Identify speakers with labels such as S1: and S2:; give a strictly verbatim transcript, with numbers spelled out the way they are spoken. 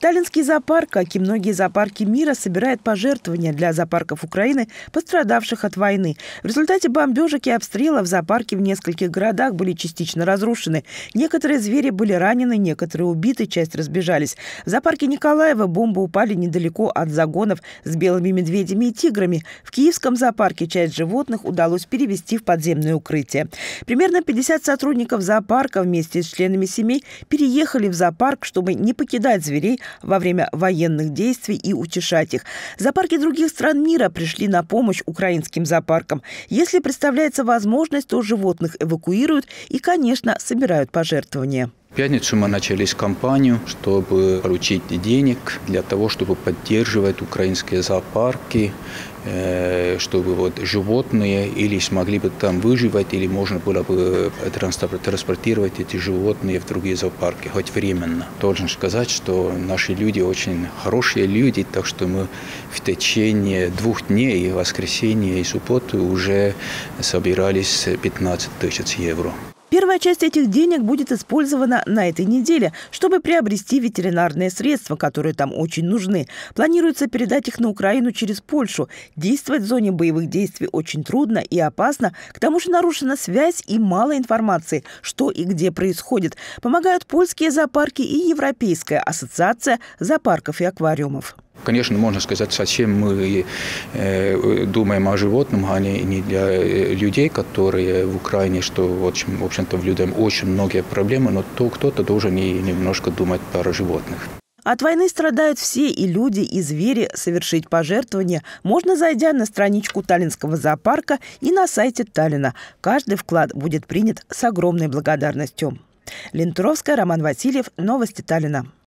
S1: Таллинский зоопарк, как и многие зоопарки мира, собирает пожертвования для зоопарков Украины, пострадавших от войны. В результате бомбежек и обстрелов зоопарки в нескольких городах были частично разрушены. Некоторые звери были ранены, некоторые убиты, часть разбежались. В зоопарке Николаева бомбы упали недалеко от загонов с белыми медведями и тиграми. В Киевском зоопарке часть животных удалось перевести в подземное укрытие. Примерно пятьдесят сотрудников зоопарка вместе с членами семей переехали в зоопарк, чтобы не покидать зверей во время военных действий и утешать их. Зоопарки других стран мира пришли на помощь украинским зоопаркам. Если представляется возможность, то животных эвакуируют и, конечно, собирают пожертвования.
S2: В пятницу мы начали кампанию, чтобы получить денег для того, чтобы поддерживать украинские зоопарки, чтобы вот животные или смогли бы там выживать, или можно было бы транспортировать эти животные в другие зоопарки, хоть временно. Должен сказать, что наши люди очень хорошие люди, так что мы в течение двух дней, воскресенья и субботы, уже собирались пятнадцать тысяч евро.
S1: Первая часть этих денег будет использована на этой неделе, чтобы приобрести ветеринарные средства, которые там очень нужны. Планируется передать их на Украину через Польшу. Действовать в зоне боевых действий очень трудно и опасно. К тому же нарушена связь и мало информации, что и где происходит. Помогают польские зоопарки и Европейская ассоциация зоопарков и аквариумов.
S2: Конечно, можно сказать, совсем мы э, думаем о животном, а не, не для людей, которые в Украине, что, в общем-то, в людям очень многие проблемы, но то кто-то должен и немножко думать про животных.
S1: От войны страдают все, и люди, и звери. Совершить пожертвование можно, зайдя на страничку Таллинского зоопарка и на сайте Таллина. Каждый вклад будет принят с огромной благодарностью. Лентуровская, Роман Васильев. Новости Таллина.